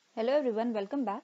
Hello everyone, welcome back.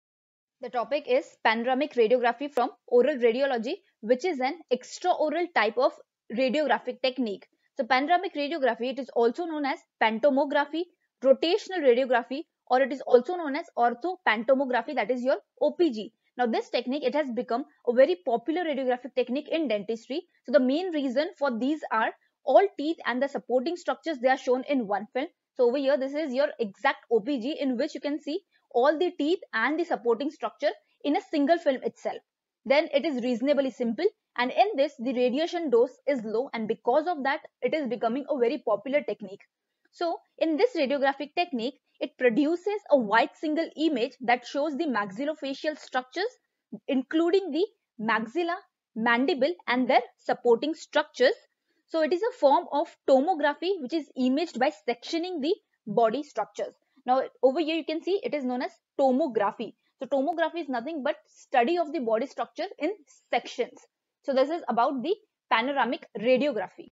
The topic is panoramic radiography from oral radiology, which is an extraoral type of radiographic technique. So panoramic radiography, it is also known as pantomography, rotational radiography, or it is also known as orthopantomography, that is your OPG. Now this technique, it has become a very popular radiographic technique in dentistry. So the main reason for these are all teeth and the supporting structures, they are shown in one film. So over here, this is your exact OPG in which you can see all the teeth and the supporting structure in a single film itself. Then it is reasonably simple, and in this the radiation dose is low, and because of that it is becoming a very popular technique. So in this radiographic technique, it produces a wide single image that shows the maxillofacial structures including the maxilla, mandible and their supporting structures. So it is a form of tomography which is imaged by sectioning the body structures. Now over here you can see it is known as tomography. So tomography is nothing but study of the body structure in sections. So this is about the panoramic radiography.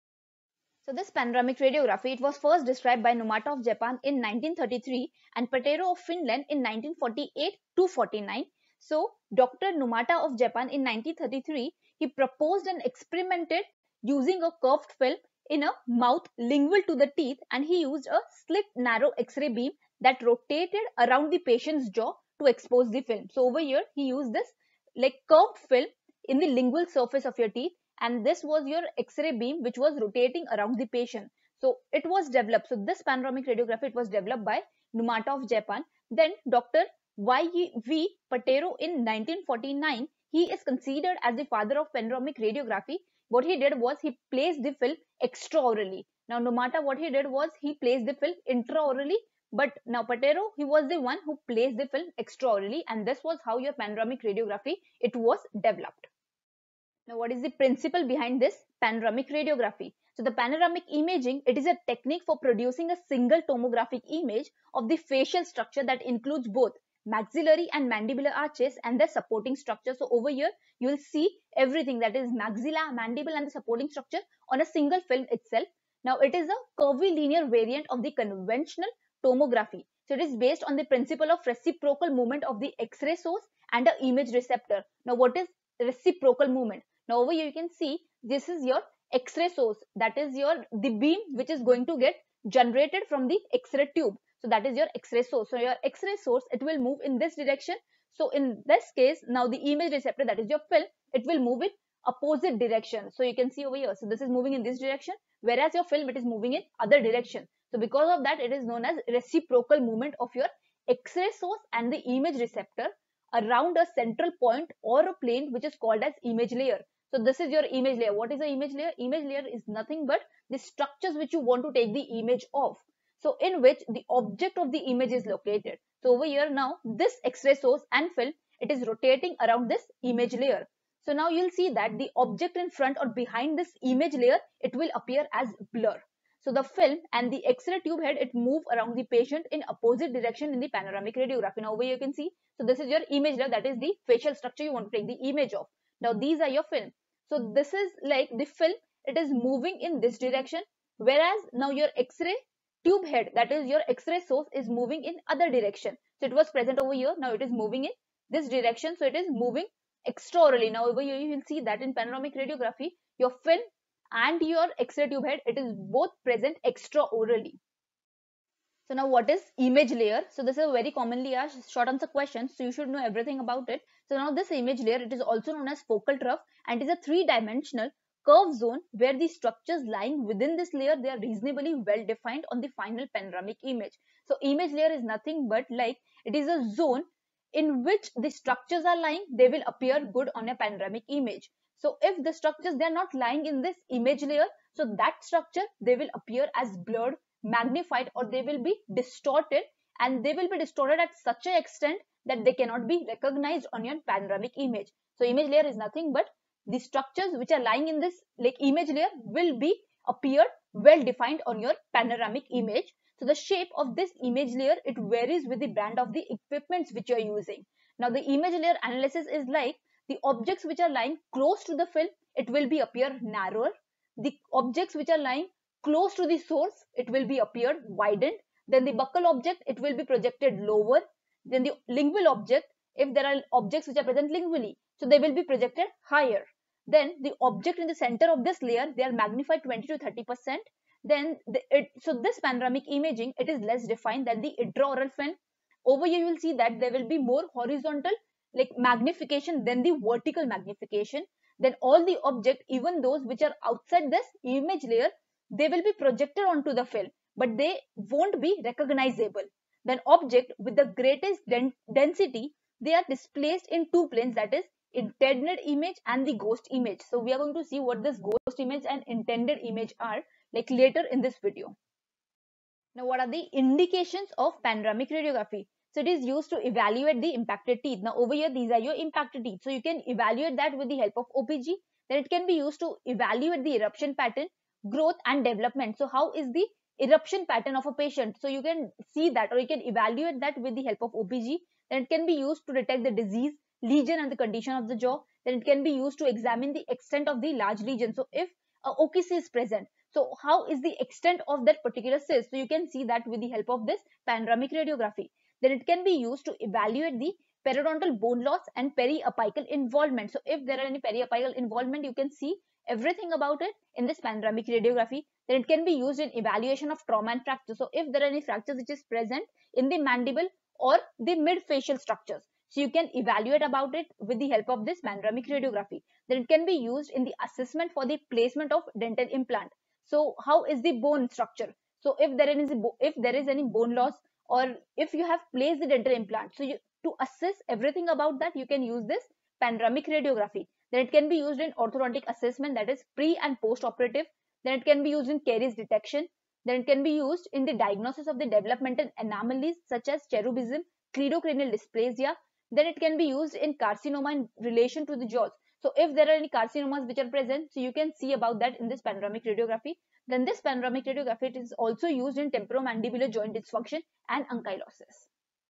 So this panoramic radiography, it was first described by Numata of Japan in 1933 and Patero of Finland in 1948 to 49. So Dr. Numata of Japan in 1933, he proposed and experimented using a curved film in a mouth lingual to the teeth, and he used a slit narrow X-ray beam that rotated around the patient's jaw to expose the film. So over here he used this like curved film in the lingual surface of your teeth, and this was your X-ray beam which was rotating around the patient. So it was developed. So this panoramic radiography, it was developed by Numata of Japan. Then Dr. Y.V. Patero in 1949, he is considered as the father of panoramic radiography. What he did was he placed the film extraorally. Now Numata, what he did was he placed the film intraorally, but now Patero, he was the one who placed the film extraorally, and this was how your panoramic radiography, it was developed. Now, what is the principle behind this panoramic radiography? So, the panoramic imaging, it is a technique for producing a single tomographic image of the facial structure that includes both maxillary and mandibular arches and their supporting structure. So, over here, you will see everything, that is maxilla, mandible and the supporting structure on a single film itself. Now, it is a curvilinear variant of the conventional tomography. So, it is based on the principle of reciprocal movement of the X-ray source and the image receptor. Now, what is reciprocal movement? Now over here you can see this is your X-ray source, that is the beam which is going to get generated from the X-ray tube. So that is your X-ray source. So your X-ray source, it will move in this direction. So in this case, now the image receptor, that is your film, it will move in opposite direction. So you can see over here. So this is moving in this direction, whereas your film, it is moving in other direction. So because of that, it is known as reciprocal movement of your X-ray source and the image receptor around a central point or a plane which is called as image layer. So this is your image layer. What is the image layer? Image layer is nothing but the structures which you want to take the image of. So in which the object of the image is located. So over here now, this X-ray source and film, it is rotating around this image layer. So now you'll see that the object in front or behind this image layer, it will appear as blur. So the film and the X-ray tube head, it move around the patient in opposite direction in the panoramic radiography. Now over here you can see, so this is your image layer, that is the facial structure you want to take the image of. Now these are your film. So this is like the film, it is moving in this direction, whereas now your X-ray tube head, that is your X-ray source, is moving in other direction. So it was present over here, now it is moving in this direction, so it is moving extraorally. Now over here you will see that in panoramic radiography, your film and your X-ray tube head, it is both present extraorally. So now what is image layer? So this is a very commonly asked short answer question, so you should know everything about it. So now this image layer, it is also known as focal trough, and is a three-dimensional curved zone where the structures lying within this layer, they are reasonably well defined on the final panoramic image. So image layer is nothing but like it is a zone in which the structures are lying, they will appear good on a panoramic image. So if the structures, they are not lying in this image layer, so that structure, they will appear as blurred, magnified, or they will be distorted, and they will be distorted at such an extent that they cannot be recognized on your panoramic image. So image layer is nothing but the structures which are lying in this like image layer will be appear well defined on your panoramic image. So the shape of this image layer, it varies with the brand of the equipments which you are using. Now the image layer analysis is like the objects which are lying close to the film, it will be appear narrower. The objects which are lying close to the source, it will be appeared widened. Then the buccal object, it will be projected lower. Then the lingual object, if there are objects which are present lingually, so they will be projected higher. Then the object in the center of this layer, they are magnified 20 to 30%. Then so this panoramic imaging, it is less defined than the intraoral film. Over here you will see that there will be more horizontal like magnification than the vertical magnification. Then all the object, even those which are outside this image layer, they will be projected onto the film, but they won't be recognizable. Then object with the greatest density, they are displaced in two planes, that is intended image and the ghost image. So we are going to see what this ghost image and intended image are like later in this video. Now what are the indications of panoramic radiography? So it is used to evaluate the impacted teeth. Now over here these are your impacted teeth. So you can evaluate that with the help of OPG. Then it can be used to evaluate the eruption pattern, growth and development. So how is the eruption pattern of a patient? So you can see that, or you can evaluate that with the help of OPG. Then it can be used to detect the disease, lesion and the condition of the jaw. Then it can be used to examine the extent of the large lesion. So if a OKC is present, so how is the extent of that particular cyst? So you can see that with the help of this panoramic radiography. Then it can be used to evaluate the periodontal bone loss and periapical involvement. So if there are any periapical involvement, you can see everything about it in this panoramic radiography. Then it can be used in evaluation of trauma and fracture. So if there are any fractures which is present in the mandible or the mid-facial structures, so you can evaluate about it with the help of this panoramic radiography. Then it can be used in the assessment for the placement of dental implant. So how is the bone structure? So if there is any bone loss, or if you have placed the dental implant, so to assess everything about that, you can use this panoramic radiography. Then it can be used in orthodontic assessment, that is pre and post operative. Then it can be used in caries detection. Then it can be used in the diagnosis of the developmental anomalies such as cherubism, cleidocranial dysplasia. Then it can be used in carcinoma in relation to the jaws. So if there are any carcinomas which are present, so you can see about that in this panoramic radiography. Then this panoramic radiography, it is also used in temporomandibular joint dysfunction and ankylosis.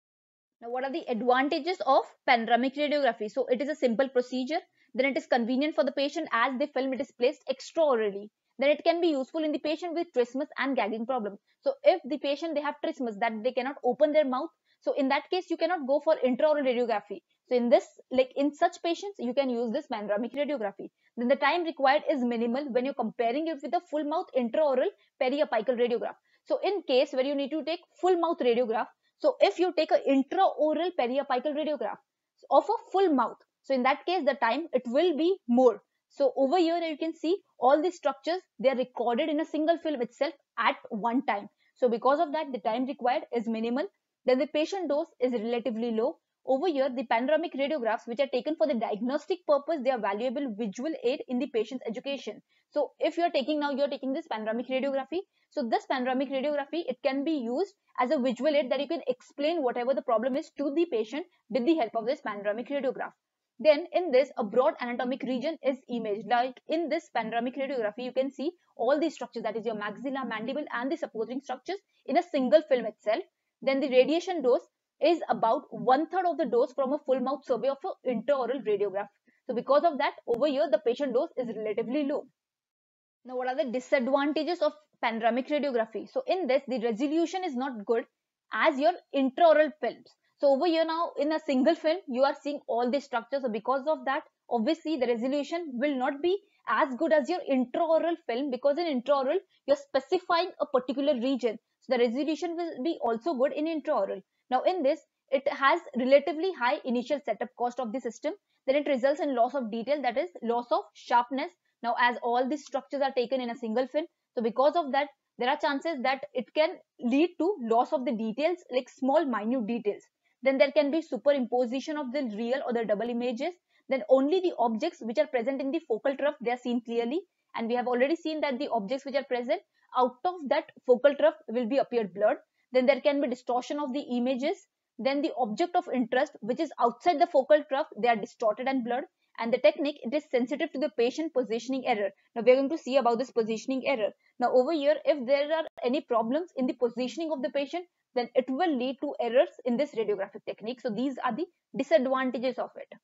Now what are the advantages of panoramic radiography? So it is a simple procedure. Then it is convenient for the patient as the film it is placed extraorally. Then it can be useful in the patient with trismus and gagging problem. So if the patient they have trismus that they cannot open their mouth, so in that case you cannot go for intraoral radiography. So in this, like in such patients, you can use this panoramic radiography. Then the time required is minimal when you're comparing it with a full mouth intraoral periapical radiograph. So in case where you need to take full mouth radiograph, so if you take an intraoral periapical radiograph of a full mouth, so in that case the time it will be more. So over here you can see all these structures, they are recorded in a single film itself at one time. So because of that, the time required is minimal. Then the patient dose is relatively low. Over here, the panoramic radiographs which are taken for the diagnostic purpose, they are valuable visual aid in the patient's education. So if you're taking this panoramic radiography, so this panoramic radiography, it can be used as a visual aid that you can explain whatever the problem is to the patient with the help of this panoramic radiograph. Then in this, a broad anatomic region is imaged. Like in this panoramic radiography, you can see all these structures, that is your maxilla, mandible and the supporting structures in a single film itself. Then the radiation dose is about 1/3 of the dose from a full mouth survey of an intraoral radiograph. So because of that, over here the patient dose is relatively low. Now what are the disadvantages of panoramic radiography? So in this, the resolution is not good as your intraoral films. So over here now in a single film, you are seeing all the structures. So because of that, obviously the resolution will not be as good as your intraoral film, because in intraoral, you're specifying a particular region. So the resolution will be also good in intraoral. Now in this, it has relatively high initial setup cost of the system. Then it results in loss of detail, that is loss of sharpness. Now as all these structures are taken in a single film, so because of that, there are chances that it can lead to loss of the details, like small minute details. Then there can be superimposition of the real or the double images. Then only the objects which are present in the focal trough, they are seen clearly. And we have already seen that the objects which are present out of that focal trough will be appeared blurred. Then there can be distortion of the images. Then the object of interest which is outside the focal trough, they are distorted and blurred. And the technique, it is sensitive to the patient positioning error. Now we are going to see about this positioning error. Now over here, if there are any problems in the positioning of the patient, then it will lead to errors in this radiographic technique. So these are the disadvantages of it.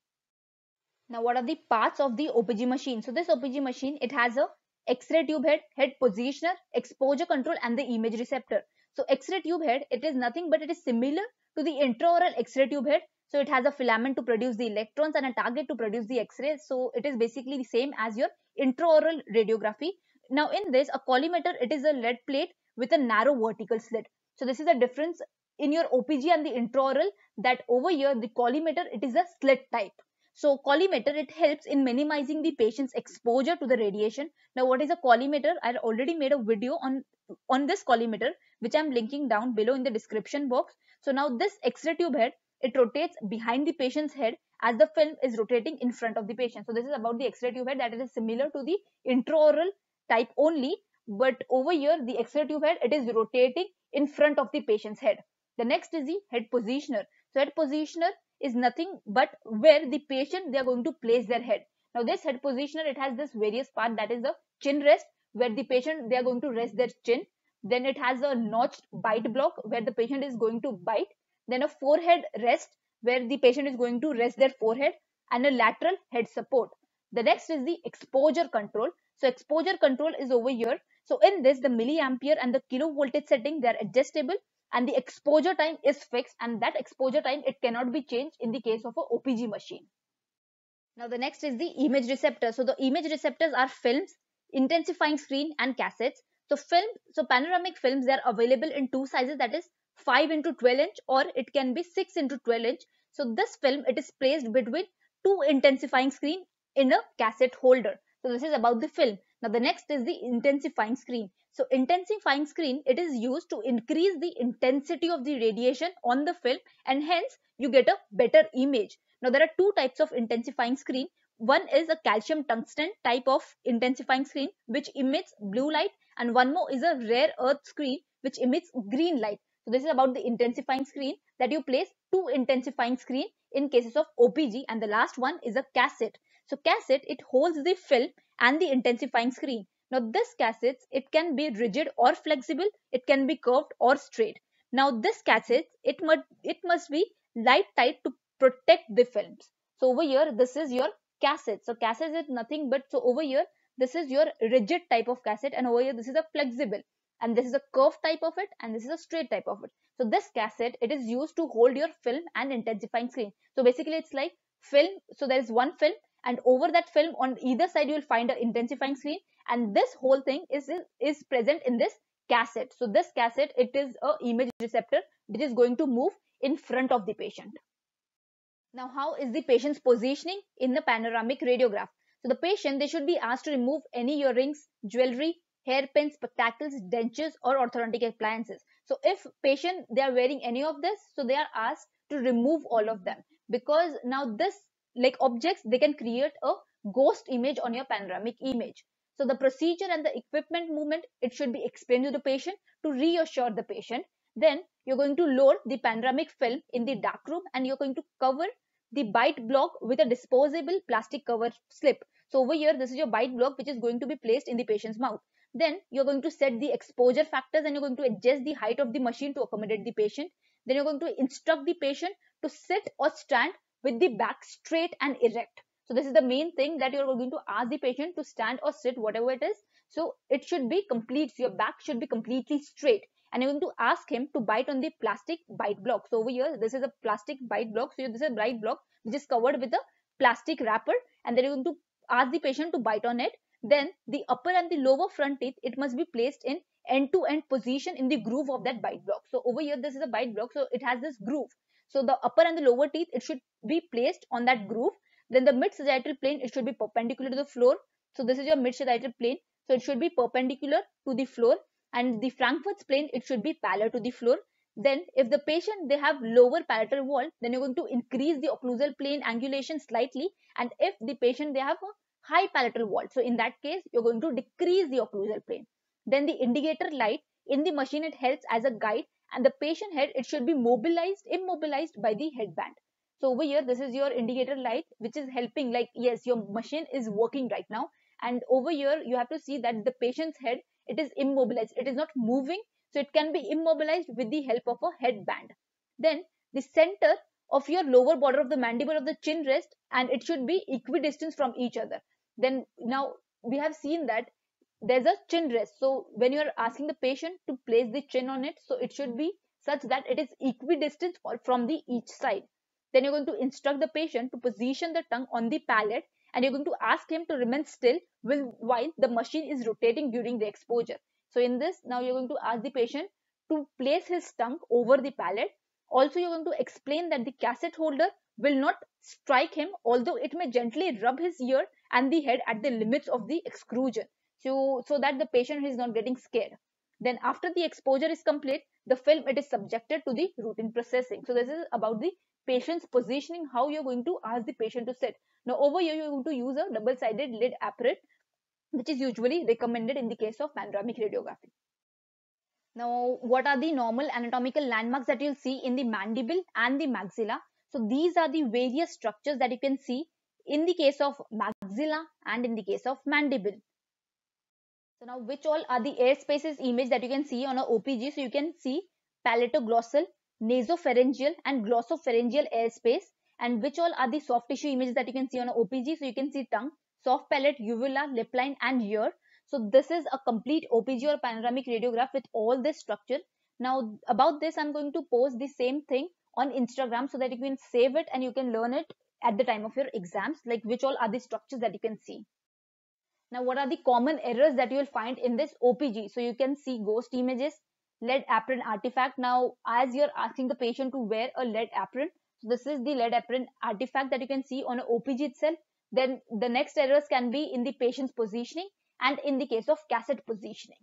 Now what are the parts of the OPG machine? So this OPG machine, it has a X-ray tube head, head positioner, exposure control and the image receptor. So X-ray tube head, it is nothing but it is similar to the intraoral X-ray tube head. So it has a filament to produce the electrons and a target to produce the X-rays. So it is basically the same as your intraoral radiography. Now in this, a collimator, it is a lead plate with a narrow vertical slit. So this is the difference in your OPG and the intraoral, that over here the collimator, it is a slit type. So collimator, it helps in minimizing the patient's exposure to the radiation. Now what is a collimator? I already made a video on this collimator, which I'm linking down below in the description box. So now this X-ray tube head, it rotates behind the patient's head as the film is rotating in front of the patient. So this is about the X-ray tube head, that it is similar to the intraoral type only, but over here the X-ray tube head, it is rotating in front of the patient's head. The next is the head positioner. So head positioner is nothing but where the patient, they are going to place their head. Now this head positioner, it has this various part, that is the chin rest, where the patient, they are going to rest their chin. Then it has a notched bite block where the patient is going to bite. Then a forehead rest where the patient is going to rest their forehead, and a lateral head support. The next is the exposure control. So exposure control is over here. So in this, the milliampere and the kilovoltage setting, they are adjustable, and the exposure time is fixed, and that exposure time, it cannot be changed in the case of a OPG machine. Now the next is the image receptor. So the image receptors are films, intensifying screen, and cassettes. So panoramic films, they are available in two sizes, that is 5 into 12 inch, or it can be 6 into 12 inch. So this film, it is placed between two intensifying screen in a cassette holder. So this is about the film. Now the next is the intensifying screen. So intensifying screen, it is used to increase the intensity of the radiation on the film, and hence you get a better image. Now there are two types of intensifying screen. One is a calcium tungsten type of intensifying screen which emits blue light, and one more is a rare earth screen which emits green light. So this is about the intensifying screen, that you place two intensifying screen in cases of OPG, and the last one is a cassette. So cassette, it holds the film and the intensifying screen. Now this cassette, it can be rigid or flexible, it can be curved or straight. Now this cassette, it must be light tight to protect the films. So over here, this is your cassette. So cassette is nothing but, so over here, this is your rigid type of cassette, and over here this is a flexible, and this is a curved type of it, and this is a straight type of it. So this cassette, it is used to hold your film and intensifying screen. So basically it's like film. So there is one film, and over that film on either side you will find an intensifying screen, and this whole thing is present in this cassette. So this cassette, it is a image receptor which is going to move in front of the patient. Now how is the patient's positioning in the panoramic radiograph? So the patient, they should be asked to remove any earrings, jewelry, hairpins, spectacles, dentures, or orthodontic appliances. So if patient, they are wearing any of this, so they are asked to remove all of them, because now this, like objects, they can create a ghost image on your panoramic image. So the procedure and the equipment movement, it should be explained to the patient to reassure the patient. Then you're going to load the panoramic film in the dark room, and you're going to cover the bite block with a disposable plastic cover slip. So over here, this is your bite block which is going to be placed in the patient's mouth. Then you're going to set the exposure factors, and you're going to adjust the height of the machine to accommodate the patient. Then you're going to instruct the patient to sit or stand with the back straight and erect. So this is the main thing, that you're going to ask the patient to stand or sit, whatever it is. So it should be complete. So your back should be completely straight, and you're going to ask him to bite on the plastic bite block. So over here, this is a plastic bite block. So this is a bite block which is covered with a plastic wrapper, and then you're going to ask the patient to bite on it. Then the upper and the lower front teeth, it must be placed in end-to-end position in the groove of that bite block. So over here, this is a bite block, so it has this groove. So the upper and the lower teeth, it should be placed on that groove. Then the mid-sagittal plane, it should be perpendicular to the floor. So this is your mid-sagittal plane. So it should be perpendicular to the floor, and the Frankfurt's plane, it should be parallel to the floor. Then if the patient, they have lower palatal wall, then you're going to increase the occlusal plane angulation slightly. And if the patient, they have a high palatal wall, so in that case, you're going to decrease the occlusal plane. Then the indicator light in the machine, it helps as a guide, and the patient head, it should be immobilized by the headband. So over here, this is your indicator light which is helping, like, yes, your machine is working right now. And over here, you have to see that the patient's head, it is immobilized, it is not moving. So it can be immobilized with the help of a headband. Then the center of your lower border of the mandible of the chin rest, and it should be equidistant from each other. Then now we have seen that there's a chin rest. So when you're asking the patient to place the chin on it, so it should be such that it is equidistant from the each side. Then you're going to instruct the patient to position the tongue on the palate, and you're going to ask him to remain still while the machine is rotating during the exposure. So in this, now you're going to ask the patient to place his tongue over the palate. Also, you're going to explain that the cassette holder will not strike him, although it may gently rub his ear and the head at the limits of the exclusion, so that the patient is not getting scared. Then after the exposure is complete, the film, it is subjected to the routine processing. So this is about the patient's positioning, how you're going to ask the patient to sit. Now over here, you're going to use a double-sided lid apparat, which is usually recommended in the case of panoramic radiography. Now, what are the normal anatomical landmarks that you'll see in the mandible and the maxilla? So these are the various structures that you can see in the case of maxilla and in the case of mandible. So now, which all are the air spaces image that you can see on a OPG? So you can see palatoglossal, nasopharyngeal and glossopharyngeal air space. And which all are the soft tissue images that you can see on a OPG? So you can see tongue, soft palate, uvula, lip line and ear. So this is a complete OPG or panoramic radiograph with all this structure. Now about this, I'm going to post the same thing on Instagram so that you can save it and you can learn it at the time of your exams, like which all are the structures that you can see. Now, what are the common errors that you will find in this OPG? So you can see ghost images, lead apron artifact. Now, as you're asking the patient to wear a lead apron, so this is the lead apron artifact that you can see on an OPG itself. Then the next errors can be in the patient's positioning and in the case of cassette positioning.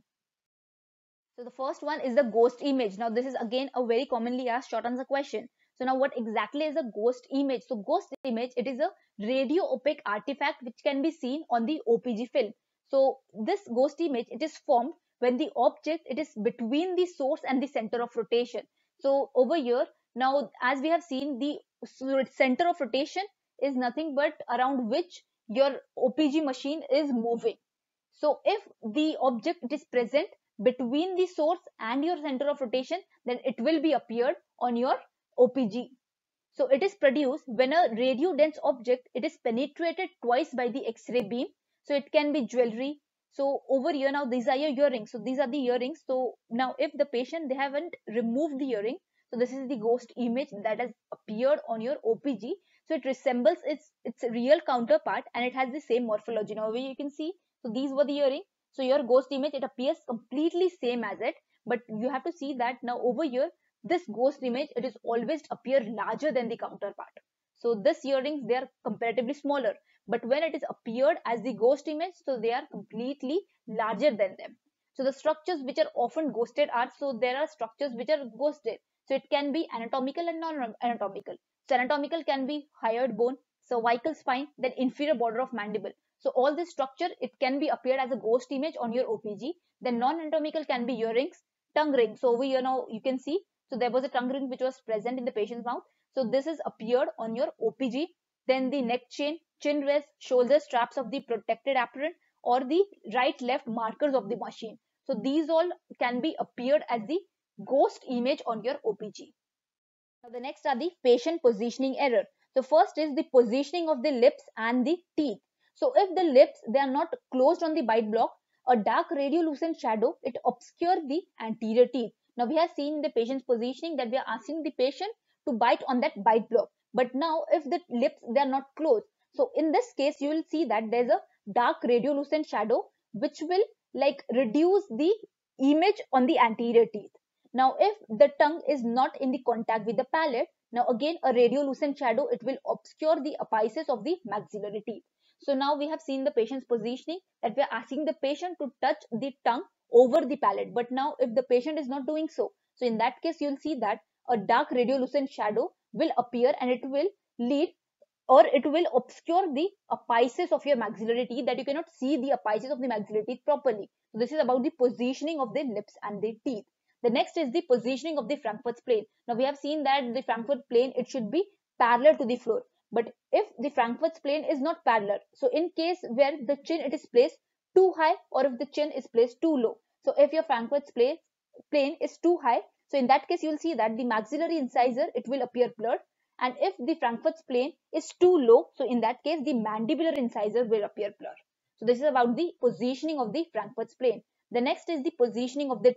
So the first one is the ghost image. Now this is again a very commonly asked short answer question. So now what exactly is a ghost image? So ghost image, it is a radio opaque artifact which can be seen on the OPG film. So this ghost image, it is formed when the object, it is between the source and the center of rotation. So over here, now as we have seen, the center of rotation is nothing but around which your OPG machine is moving. So if the object is present between the source and your center of rotation, then it will be appeared on your OPG. So it is produced when a radio dense object, it is penetrated twice by the X-ray beam. So it can be jewelry. So over here now, these are your earrings. So these are the earrings. So now if the patient, they haven't removed the earring, so this is the ghost image that has appeared on your OPG. So it resembles its real counterpart and it has the same morphology. Now you can see, so these were the earring. So your ghost image, it appears completely same as it, but you have to see that now over here, this ghost image, it is always appear larger than the counterpart. So this earrings, they are comparatively smaller, but when it is appeared as the ghost image, so they are completely larger than them. So the structures which are often ghosted are, so there are structures which are ghosted. So it can be anatomical and non-anatomical. So anatomical can be hyoid bone, cervical spine, then inferior border of mandible. So all this structure, it can be appeared as a ghost image on your OPG. Then non-anatomical can be earrings, tongue ring. So over here now you can see, so there was a tongue ring which was present in the patient's mouth. So this is appeared on your OPG. Then the neck chain, chin rest, shoulder straps of the protected apron or the right left markers of the machine. So these all can be appeared as the ghost image on your OPG. Now the next are the patient positioning error. So first is the positioning of the lips and the teeth. So if the lips, they are not closed on the bite block, a dark radiolucent shadow, it obscures the anterior teeth. Now we have seen in the patient's positioning that we are asking the patient to bite on that bite block. But now if the lips, they are not closed, so in this case you will see that there's a dark radiolucent shadow which will like reduce the image on the anterior teeth. Now if the tongue is not in the contact with the palate, now again a radiolucent shadow, it will obscure the apices of the maxillary teeth. So now we have seen the patient's positioning that we are asking the patient to touch the tongue over the palate. But now if the patient is not doing so, so in that case you'll see that a dark radiolucent shadow will appear and it will lead or it will obscure the apices of your maxillary teeth, that you cannot see the apices of the maxillary teeth properly. So this is about the positioning of the lips and the teeth. The next is the positioning of the Frankfurt's plane. Now we have seen that the Frankfurt plane, it should be parallel to the floor. But if the Frankfurt's plane is not parallel, so in case where the chin, it is placed too high or if the chin is placed too low. So if your Frankfurt's plane is too high, so in that case you will see that the maxillary incisor, it will appear blurred. And if the Frankfurt's plane is too low, so in that case the mandibular incisor will appear blurred. So this is about the positioning of the Frankfurt's plane. The next is the positioning of the teeth.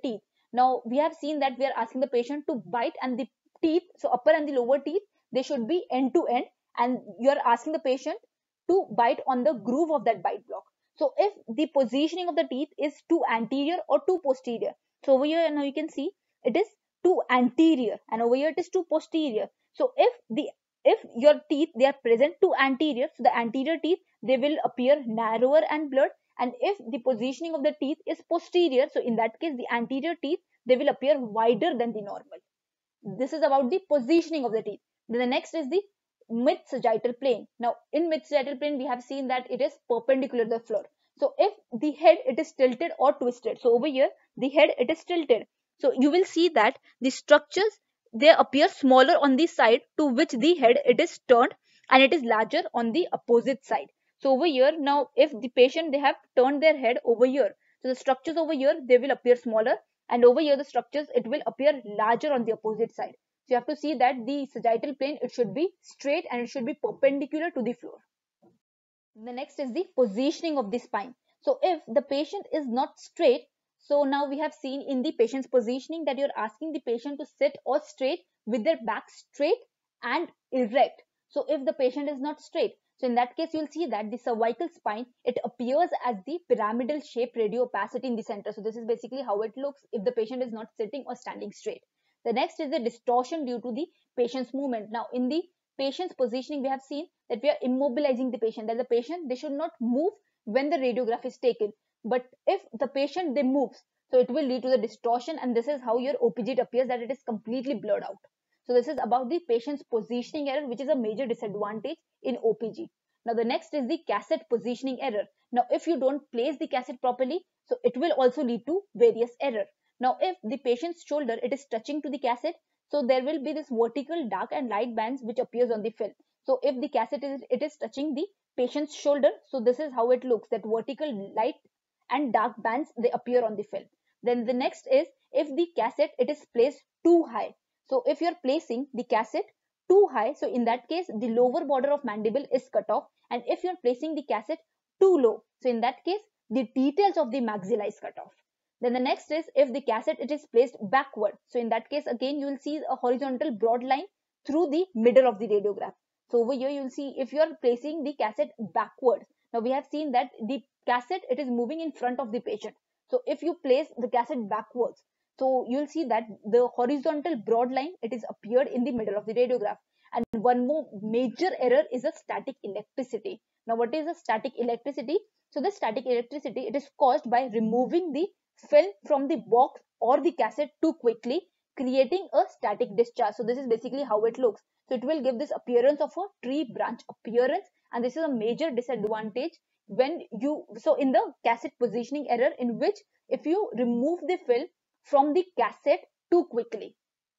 Now we have seen that we are asking the patient to bite, and the teeth, so upper and the lower teeth, they should be end to end, and you are asking the patient to bite on the groove of that bite block. So if the positioning of the teeth is too anterior or too posterior, so over here now you can see it is too anterior, and over here it is too posterior. So if your teeth, they are present too anterior, so the anterior teeth, they will appear narrower and blurred, and if the positioning of the teeth is posterior, so in that case the anterior teeth, they will appear wider than the normal. This is about the positioning of the teeth. Then the next is the mid-sagittal plane. Now in mid-sagittal plane we have seen that it is perpendicular to the floor. So if the head, it is tilted or twisted, so over here the head, it is tilted, so you will see that the structures, they appear smaller on the side to which the head, it is turned, and it is larger on the opposite side. So over here now, if the patient, they have turned their head over here, so the structures over here, they will appear smaller, and over here the structures, it will appear larger on the opposite side. So you have to see that the sagittal plane, it should be straight and it should be perpendicular to the floor. The next is the positioning of the spine. So if the patient is not straight, so now we have seen in the patient's positioning that you're asking the patient to sit or straight with their back straight and erect. So if the patient is not straight, so in that case, you'll see that the cervical spine, it appears as the pyramidal shape radiopacity in the center. So this is basically how it looks if the patient is not sitting or standing straight. The next is the distortion due to the patient's movement. Now in the patient's positioning, we have seen that we are immobilizing the patient, that the patient, they should not move when the radiograph is taken. But if the patient, they moves, so it will lead to the distortion, and this is how your OPG appears, that it is completely blurred out. So this is about the patient's positioning error, which is a major disadvantage in OPG. Now the next is the cassette positioning error. Now if you don't place the cassette properly, so it will also lead to various error. Now if the patient's shoulder, it is touching to the cassette, so there will be this vertical dark and light bands which appears on the film. So if the cassette is, it is touching the patient's shoulder, so this is how it looks, that vertical light and dark bands, they appear on the film. Then the next is if the cassette, it is placed too high. So if you're placing the cassette too high, so in that case the lower border of mandible is cut off, and if you're placing the cassette too low, so in that case the details of the maxilla is cut off. Then the next is if the cassette, it is placed backward, so in that case again you will see a horizontal broad line through the middle of the radiograph. So over here you will see if you are placing the cassette backwards. Now we have seen that the cassette, it is moving in front of the patient. So if you place the cassette backwards, so you'll see that the horizontal broad line, it is appeared in the middle of the radiograph. And one more major error is a static electricity. Now what is a static electricity? So the static electricity, it is caused by removing the film from the box or the cassette too quickly, creating a static discharge. So this is basically how it looks. So it will give this appearance of a tree branch appearance, and this is a major disadvantage when you, so in the cassette positioning error, in which if you remove the film from the cassette too quickly.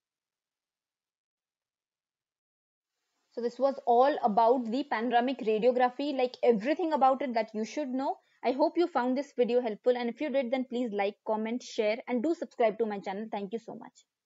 So this was all about the panoramic radiography, like everything about it that you should know. I hope you found this video helpful, and if you did, then please like, comment, share, and do subscribe to my channel. Thank you so much.